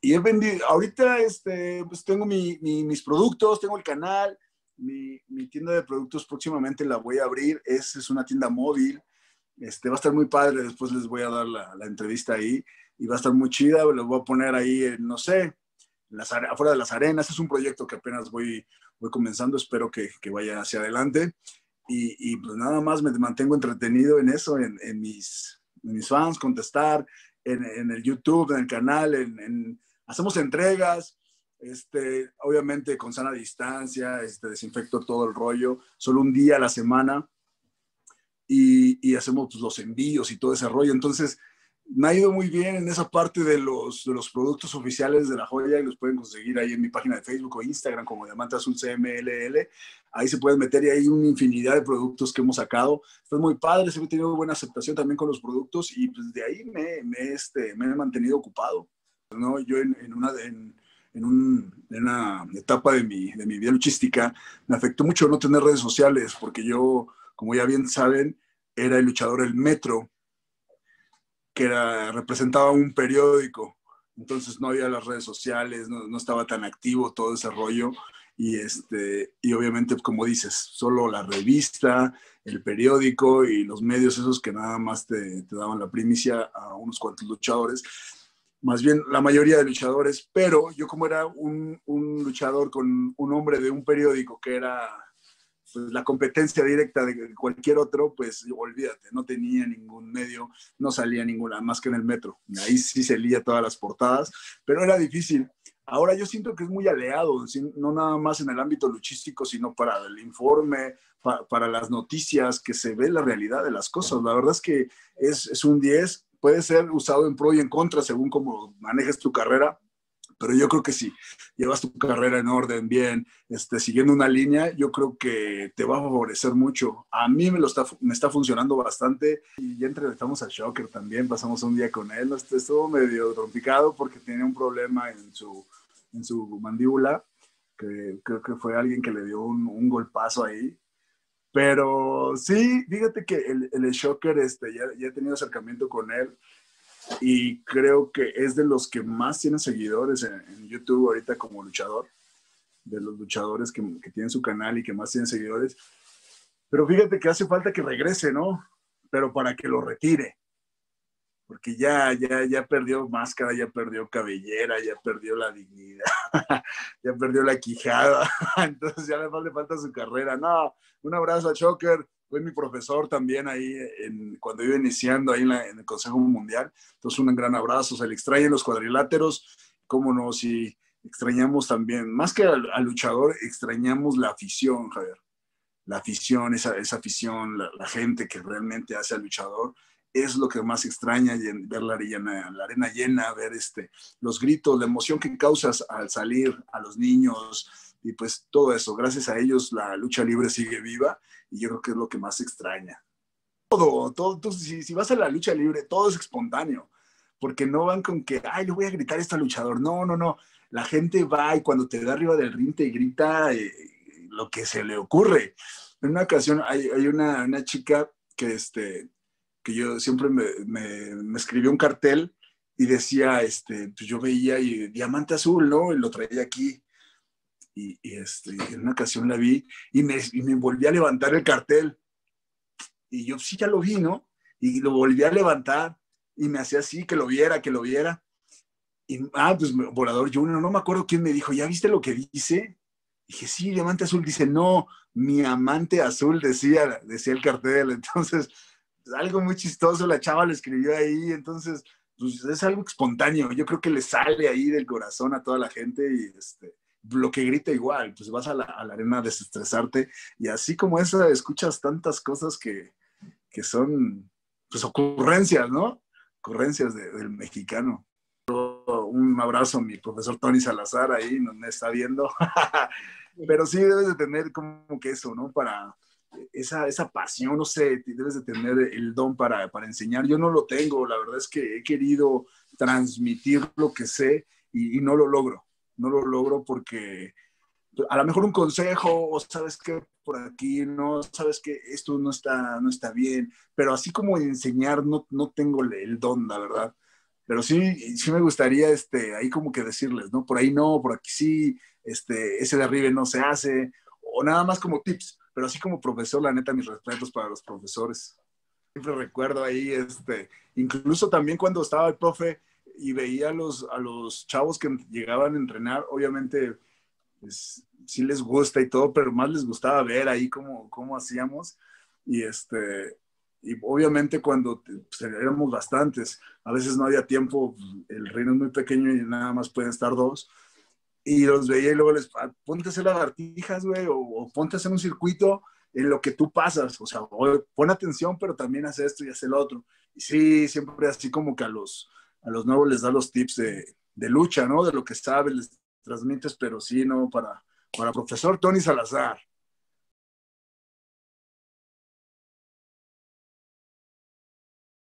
y he vendido, ahorita pues tengo mis productos, tengo el canal, mi tienda de productos próximamente la voy a abrir, es una tienda móvil, va a estar muy padre, después les voy a dar la entrevista ahí, y va a estar muy chida, lo voy a poner ahí, no sé, afuera de las arenas, es un proyecto que apenas voy comenzando, espero que vaya hacia adelante, y pues nada más me mantengo entretenido en eso, en mis fans, contestar, en el YouTube, en el canal, hacemos entregas, obviamente con sana distancia, desinfecto todo el rollo, solo un día a la semana, y hacemos pues, los envíos y todo ese rollo. Entonces, me ha ido muy bien en esa parte de los productos oficiales de La Joya, y los pueden conseguir ahí en mi página de Facebook o Instagram como Diamante Azul CMLL. Ahí se pueden meter y hay una infinidad de productos que hemos sacado. Está muy padre, se ha tenido buena aceptación también con los productos, y pues de ahí me he mantenido ocupado, ¿no? Yo en una etapa de mi vida luchística me afectó mucho no tener redes sociales, porque yo, como ya bien saben, era el luchador El Metro, que representaba un periódico, entonces no había las redes sociales, no estaba tan activo todo ese rollo, y obviamente, como dices, solo la revista, el periódico y los medios esos que nada más te daban la primicia a unos cuantos luchadores, más bien la mayoría de luchadores, pero yo como era un luchador con un nombre de un periódico que era pues, la competencia directa de cualquier otro, pues olvídate, no tenía ningún medio, no salía ninguna, más que en El Metro. Ahí sí se leía todas las portadas, pero era difícil. Ahora yo siento que es muy aliado, no nada más en el ámbito luchístico, sino para el informe, para las noticias, que se ve la realidad de las cosas. La verdad es que es un 10, puede ser usado en pro y en contra según cómo manejes tu carrera, pero yo creo que si llevas tu carrera en orden, bien, siguiendo una línea, yo creo que te va a favorecer mucho. A mí me está funcionando bastante, y ya entrevistamos a Shocker también, pasamos un día con él, estuvo medio trompicado porque tenía un problema en su mandíbula, que creo que fue alguien que le dio un golpazo ahí. Pero sí, fíjate que el Shocker, ya he tenido acercamiento con él, y creo que es de los que más tienen seguidores en YouTube ahorita como luchador, de los luchadores que tienen su canal y que más tienen seguidores. Pero fíjate que hace falta que regrese, ¿no? Pero para que lo retire, porque ya perdió máscara, ya perdió cabellera, ya perdió la dignidad, ya perdió la quijada, entonces ya le falta su carrera. No, un abrazo a Shocker, fue mi profesor también ahí cuando iba iniciando ahí en el Consejo Mundial, entonces un gran abrazo, se le extrañan los cuadriláteros, cómo no, si extrañamos también, más que al luchador, extrañamos la afición, Javier, la afición, esa afición, la gente que realmente hace al luchador, es lo que más extraña, ver la arena llena, ver los gritos, la emoción que causas al salir, a los niños, y pues todo eso. Gracias a ellos la lucha libre sigue viva, y yo creo que es lo que más extraña. Todo si vas a la lucha libre, todo es espontáneo, porque no van con que, ay, le voy a gritar a este luchador. No, no, no. La gente va, y cuando te da arriba del ring te grita lo que se le ocurre. En una ocasión hay una chica que yo siempre me escribió un cartel y decía, pues yo veía y Diamante Azul, ¿no? Y lo traía aquí. Y en una ocasión la vi y me volví a levantar el cartel. Y yo sí ya lo vi, ¿no? Y lo volví a levantar y me hacía así, que lo viera, que lo viera. Y, pues Volador Junior, no me acuerdo quién me dijo, ¿ya viste lo que dice? Dije, sí, Diamante Azul. Dice, no, mi amante azul, decía el cartel. Entonces, algo muy chistoso, la chava lo escribió ahí, entonces, pues es algo espontáneo, yo creo que le sale ahí del corazón a toda la gente, y lo que grita igual, pues vas a la arena a desestresarte, y así como esa, escuchas tantas cosas que son, pues, ocurrencias, ¿no? Ocurrencias del mexicano. Un abrazo a mi profesor Tony Salazar ahí, no me está viendo, pero sí debes de tener como que eso, ¿no? Para esa pasión, no sé, debes de tener el don para enseñar. Yo no lo tengo, la verdad es que he querido transmitir lo que sé, y no lo logro porque a lo mejor un consejo, o sabes que por aquí, no, sabes que esto no está bien, pero así como enseñar, no tengo el don, la verdad. pero sí, sí me gustaría ahí como que decirles, ¿no? Por ahí no, por aquí sí, ese de arriba no se hace, o nada más como tips, pero así como profesor, la neta, mis respetos para los profesores. Siempre recuerdo ahí, incluso también cuando estaba el profe y veía a los chavos que llegaban a entrenar, obviamente, pues, sí les gusta y todo, pero más les gustaba ver ahí cómo hacíamos. Y y obviamente cuando pues, éramos bastantes, a veces no había tiempo, el reino es muy pequeño y nada más pueden estar dos. Y los veía y luego ponte a hacer lagartijas, güey, o ponte a hacer un circuito en lo que tú pasas, o sea, pon atención, pero también haz esto y haz el otro. Y sí, siempre así como que a los nuevos les da los tips de lucha, ¿no? De lo que sabes, les transmites, pero sí, ¿no? Para profesor Tony Salazar.